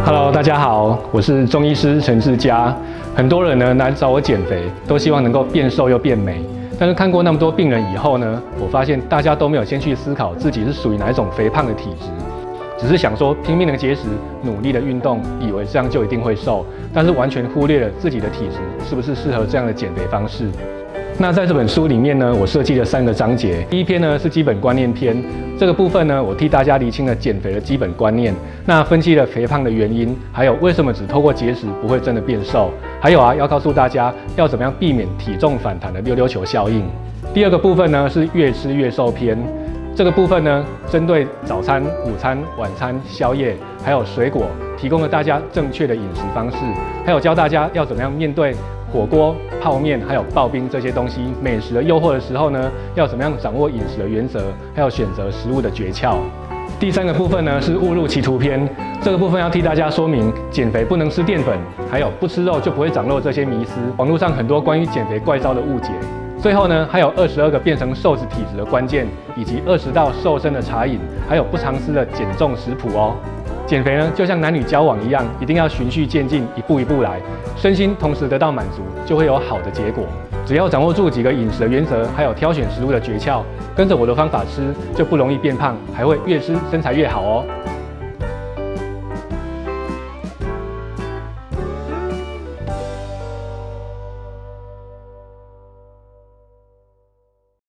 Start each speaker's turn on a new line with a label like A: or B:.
A: Hello， 大家好，我是中医师陈志佳。很多人呢来找我减肥，都希望能够变瘦又变美。但是看过那么多病人以后呢，我发现大家都没有先去思考自己是属于哪一种肥胖的体质，只是想说拼命的节食、努力的运动，以为这样就一定会瘦，但是完全忽略了自己的体质是不是适合这样的减肥方式。那在这本书里面呢，我设计了3个章节。第一篇呢是基本观念篇，这个部分呢，我替大家厘清了减肥的基本观念，那分析了肥胖的原因，还有为什么只透过节食不会真的变瘦，还有要告诉大家要怎么样避免体重反弹的溜溜球效应。第2个部分呢是越吃越瘦篇，这个部分呢针对早餐、午餐、晚餐、宵夜，还有水果，提供了大家正确的饮食方式，还有教大家要怎么样面对火锅、泡面还有刨冰这些东西美食的诱惑的时候呢，要怎么样掌握饮食的原则，还有选择食物的诀窍。第3个部分呢是误入歧途篇，这个部分要替大家说明减肥不能吃淀粉，还有不吃肉就不会长肉这些迷思，网络上很多关于减肥怪招的误解。最后呢，还有22个变成瘦子体质的关键，以及20道瘦身的茶饮，还有不藏私的减重食谱哦。减肥呢，就像男女交往一样，一定要循序渐进，一步一步来，身心同时得到满足，就会有好的结果。只要掌握住几个饮食的原则，还有挑选食物的诀窍，跟着我的方法吃，就不容易变胖，还会越吃身材越好哦。